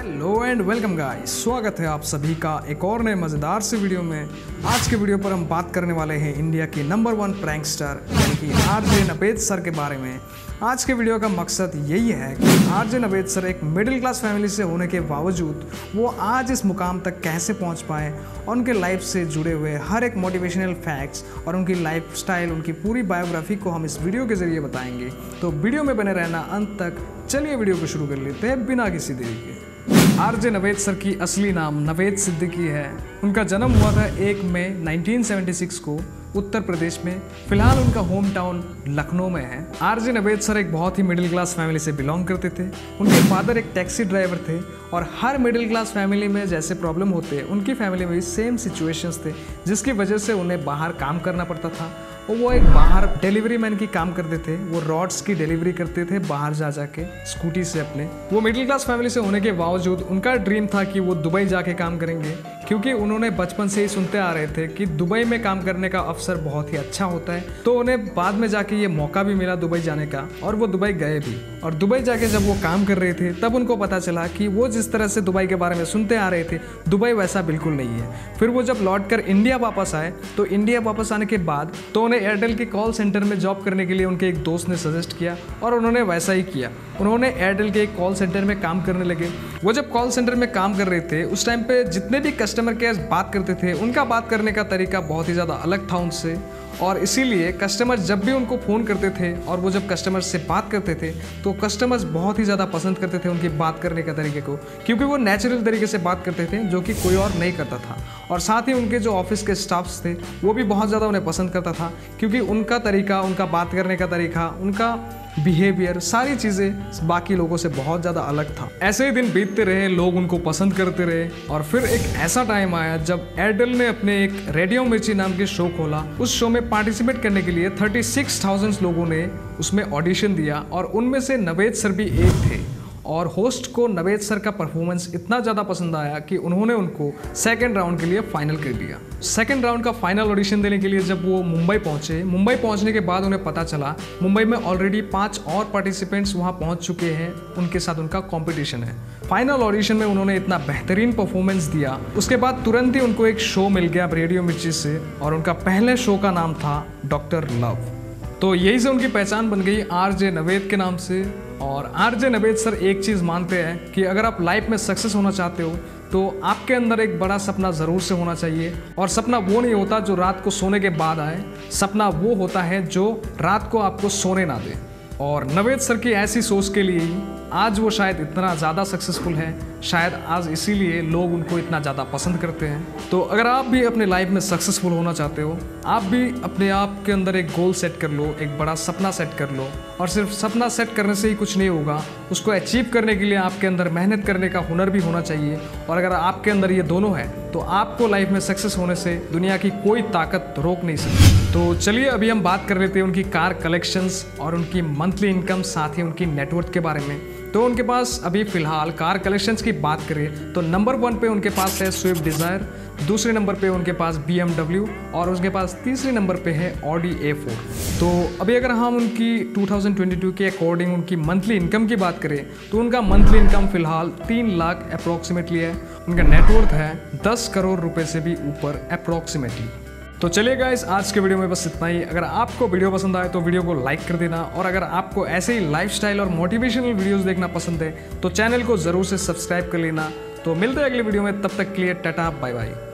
Hello and welcome guys, स्वागत है आप सभी का एक और नए मज़ेदार से वीडियो में। आज के वीडियो पर हम बात करने वाले हैं इंडिया की नंबर 1 प्रैंकस्टर यानी कि आरजे नवेद सर के बारे में। आज के वीडियो का मकसद यही है कि आरजे नवेद सर एक मिडिल क्लास फैमिली से होने के बावजूद वो आज इस मुकाम तक कैसे पहुंच पाए और उनके लाइफ से जुड़े हुए हर एक मोटिवेशनल फैक्ट्स और उनकी लाइफ स्टाइल, उनकी पूरी बायोग्राफी को हम इस वीडियो के ज़रिए बताएंगे। तो वीडियो में बने रहना अंत तक। चलिए वीडियो को शुरू कर लेते हैं बिना किसी देरी के। आरजे नवेद सर की असली नाम नवेद सिद्दीकी है। उनका जन्म हुआ था 1 मई 1976 को उत्तर प्रदेश में। फिलहाल उनका होम टाउन लखनऊ में है। आरजे नवेद सर एक बहुत ही मिडिल क्लास फैमिली से बिलोंग करते थे। उनके फादर एक टैक्सी ड्राइवर थे और हर मिडिल क्लास फैमिली में जैसे प्रॉब्लम होते हैं उनकी फैमिली में भी सेम सिचुएशंस थे, जिसकी वजह से उन्हें बाहर काम करना पड़ता था। और वो एक बाहर डिलीवरी मैन की काम करते थे। वो रॉड्स की डिलीवरी करते थे बाहर जा जाके स्कूटी से अपने। वो मिडिल क्लास फैमिली से होने के बावजूद उनका ड्रीम था कि वो दुबई जाके काम करेंगे, क्योंकि उन्होंने बचपन से ही सुनते आ रहे थे कि दुबई में काम करने का अवसर बहुत ही अच्छा होता है। तो उन्हें बाद में जाके ये मौका भी मिला दुबई जाने का और वो दुबई गए भी। और दुबई जाके जब वो काम कर रहे थे तब उनको पता चला कि वो जिस तरह से दुबई के बारे में सुनते आ रहे थे दुबई वैसा बिल्कुल नहीं है। फिर वो जब लौट कर इंडिया वापस आए तो इंडिया वापस आने के बाद तो उन्हें एयरटेल के कॉल सेंटर में जॉब करने के लिए उनके एक दोस्त ने सजेस्ट किया और उन्होंने वैसा ही किया। उन्होंने एयरटेल के एक कॉल सेंटर में काम करने लगे। वो जब कॉल सेंटर में काम कर रहे थे उस टाइम पे जितने भी कस्टमर केयर बात करते थे उनका बात करने का तरीका बहुत ही ज़्यादा अलग था उनसे, और इसीलिए कस्टमर जब भी उनको फ़ोन करते थे और वो जब कस्टमर से बात करते थे तो कस्टमर्स बहुत ही ज़्यादा पसंद करते थे उनकी बात करने के तरीके को, क्योंकि वो नेचुरल तरीके से बात करते थे जो कि कोई और नहीं करता था। और साथ ही उनके जो ऑफिस के स्टाफ्स थे वो भी बहुत ज़्यादा उन्हें पसंद करता था, क्योंकि उनका तरीका, उनका बात करने का तरीका, उनका बिहेवियर, सारी चीज़ें बाकी लोगों से बहुत ज़्यादा अलग था। ऐसे ही दिन बीतते रहे, लोग उनको पसंद करते रहे और फिर एक ऐसा टाइम आया जब एयरटेल ने अपने एक रेडियो मिर्ची नाम के शो खोला। उस शो में पार्टिसिपेट करने के लिए 36,000 लोगों ने उसमें ऑडिशन दिया और उनमें से नवेद सर भी एक थे। और होस्ट को नवेद सर का परफॉर्मेंस इतना ज़्यादा पसंद आया कि उन्होंने उनको सेकंड राउंड के लिए फाइनल कर दिया। सेकंड राउंड का फाइनल ऑडिशन देने के लिए जब वो मुंबई पहुंचे, मुंबई पहुंचने के बाद उन्हें पता चला मुंबई में ऑलरेडी 5 और पार्टिसिपेंट्स वहां पहुंच चुके हैं, उनके साथ उनका कॉम्पिटिशन है। फाइनल ऑडिशन में उन्होंने इतना बेहतरीन परफॉर्मेंस दिया, उसके बाद तुरंत ही उनको एक शो मिल गया रेडियो मिर्ची से और उनका पहले शो का नाम था डॉक्टर लव। तो यही से उनकी पहचान बन गई आरजे नवेद के नाम से। और आरजे नवेद सर एक चीज़ मानते हैं कि अगर आप लाइफ में सक्सेस होना चाहते हो तो आपके अंदर एक बड़ा सपना ज़रूर से होना चाहिए। और सपना वो नहीं होता जो रात को सोने के बाद आए, सपना वो होता है जो रात को आपको सोने ना दे। और नवेद सर की ऐसी सोच के लिए ही आज वो शायद इतना ज़्यादा सक्सेसफुल है, शायद आज इसीलिए लोग उनको इतना ज़्यादा पसंद करते हैं। तो अगर आप भी अपने लाइफ में सक्सेसफुल होना चाहते हो, आप भी अपने आप के अंदर एक गोल सेट कर लो, एक बड़ा सपना सेट कर लो। और सिर्फ सपना सेट करने से ही कुछ नहीं होगा, उसको अचीव करने के लिए आपके अंदर मेहनत करने का हुनर भी होना चाहिए। और अगर आपके अंदर ये दोनों है तो आपको लाइफ में सक्सेस होने से दुनिया की कोई ताकत रोक नहीं सकती। तो चलिए अभी हम बात कर लेते हैं उनकी कार कलेक्शंस और उनकी मंथली इनकम, साथ ही उनकी नेटवर्थ के बारे में। तो उनके पास अभी फ़िलहाल कार कलेक्शंस की बात करें तो नंबर 1 पे उनके पास है स्विफ्ट डिज़ायर, दूसरे नंबर पे उनके पास BMW और उसके पास तीसरे नंबर पे है ऑडी A4। तो अभी अगर हम उनकी 2022 के अकॉर्डिंग उनकी मंथली इनकम की बात करें तो उनका मंथली इनकम फ़िलहाल 3 लाख अप्रॉक्सीमेटली है। उनका नेटवर्थ है 10 करोड़ रुपए से भी ऊपर अप्रॉक्सीमेटली। तो चलिए गाइस, आज के वीडियो में बस इतना ही। अगर आपको वीडियो पसंद आए तो वीडियो को लाइक कर देना, और अगर आपको ऐसे ही लाइफस्टाइल और मोटिवेशनल वीडियोस देखना पसंद है तो चैनल को ज़रूर से सब्सक्राइब कर लेना। तो मिलते हैं अगली वीडियो में, तब तक के लिए टाटा बाय बाय।